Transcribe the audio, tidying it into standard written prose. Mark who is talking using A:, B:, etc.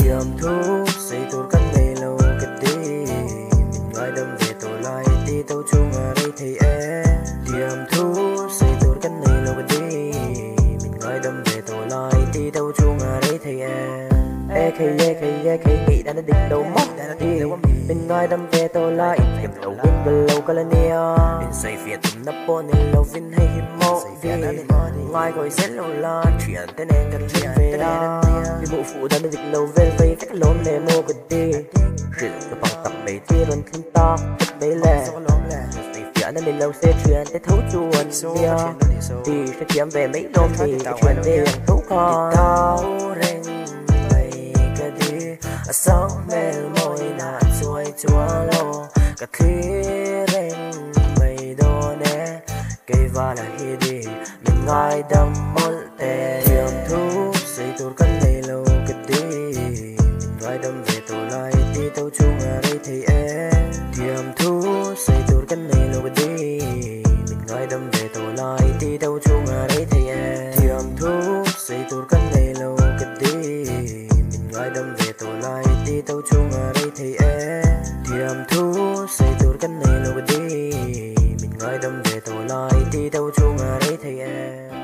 A: tiệm thuốc xây tôi cất ngày lâu cái đi mình ngoài đâm về tôi lại đi tàu chung ở đây thì em tiệm thuốc xây tôi cất ngày lâu cái đi mình ngoài đâm về tôi lại đi tàu chung ở đây thì em khi nghĩ đã định đầu mốc đi bên ngoài đâm về tôi lại em đầu bên gần lâu cả lần nia bên say việt nắp bò nên lâu vinh hay hiểm mộ đi ngoài gọi xét lâu la chuyện tên em gần về đó vì bộ phụ đã định lâu về vây cách lốn lề mô cái đi rượu cái bằng tập mấy tia vẫn thêm to cách đấy lẻ phía nên mình lâu sẽ chuyện tới thấu chuồn nia đi sẽ kiếm về mấy đêm thì chuyện về hàng thấu con tao rèn sống mê môi nạn xuôi chúa lô cả khi rèn mây đô nè cây va là hi đi mình ngay đâm mốt tè tiệm thuốc xây tôi cất ngày lâu cái đi mình ngay đâm về tôi lại đi tàu chung ở đây thì em tiệm thuốc xây tôi cất ngày lâu cái đi mình ngay đâm về tôi lại đi tàu chung ở đây thì em tiệm thuốc xây tôi cất ngày lâu cái đi mình ngay đâm về tôi lại đi tàu chung ở đây thì em tiệm thuốc xây tôi cất ngày lâu cái đi mình ngay đâm về tôi lại đi tàu chung ở đây thì em